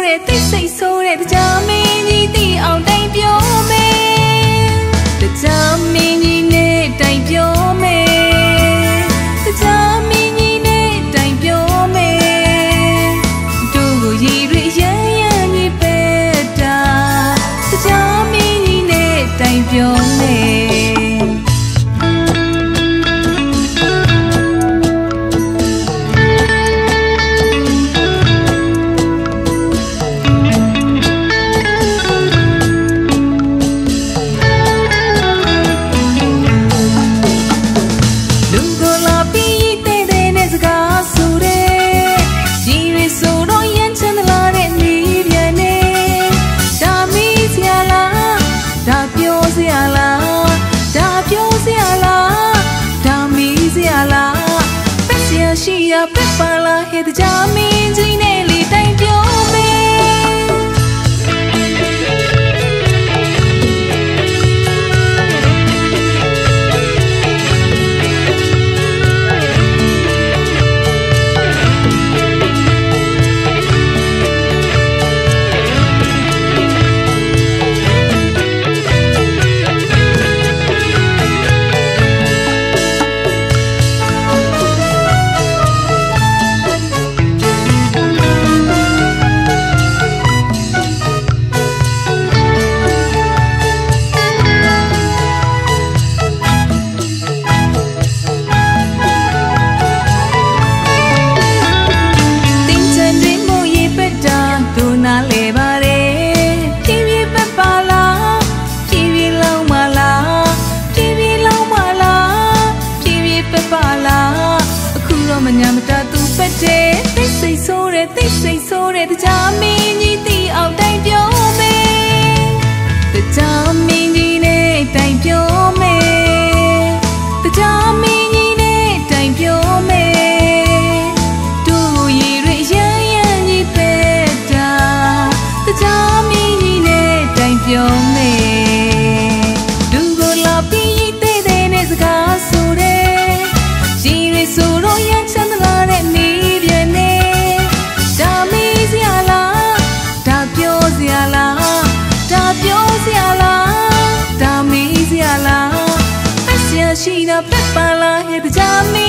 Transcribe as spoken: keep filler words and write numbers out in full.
တဲ့သိစိတ်ဆိုးတဲ့တရားမင်းကြီးတီအောင်တိုင်ပြောမယ်တရားမင်းကြီးနဲ့တိုင်ပြောမယ်တရားမင်းကြီးနဲ့တိုင်ပြောမယ်တို့ကိုရည်ရွယ်ရမ်းရမ်းကြီးပဲတာတရားမင်းကြီးနဲ့တိုင်ပြောမယ်ရှိရပြပါလာဟဲ့တရားမင်းကြီးနဲ့လေတိုင်ပြောမယ်မညာမတသူပက်တဲ့သိစိတ်ဆိုးတဲ့သိစိတ်ဆိုးတဲ့တရားမင်းကြီးတီအောင်တိုင်ပြောမယ်တရားမင်းကြီးနဲ့တိုင်ပြောမယ်တရားမင်းကြီးနဲ့တိုင်ပြောမယ်တို့ရည်ရွယ်ရမ်းရမ်းကြီးပဲတာတရားမင်းကြီးနဲ့တိုင်ပြောမယ်ဒူကိုလာပြီးတဲ့တဲ့နဲ့စကားဆိုတဲ့ရည်ရွယ်ဆိုတော့ရချမ်းသာတဲ့နေပြန်နေဒါမေးစရာလားဒါပြောစရာလားဒါပြောစရာလားဒါမေးစရာလားအစရာရှိတာပြပါလားဟဲ့တရားမေး